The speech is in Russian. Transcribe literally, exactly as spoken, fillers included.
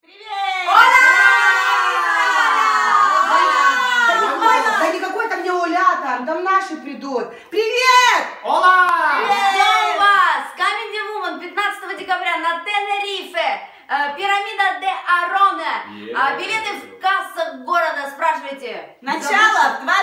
Привет! Да никакой там не улята, там наши придут. Привет! Ола! Ждем вас! Comedy Woman пятнадцатого декабря на Тенерифе. Э, Пирамида де Арона. Yeah. А, билеты в кассах города, спрашивайте. Начало в два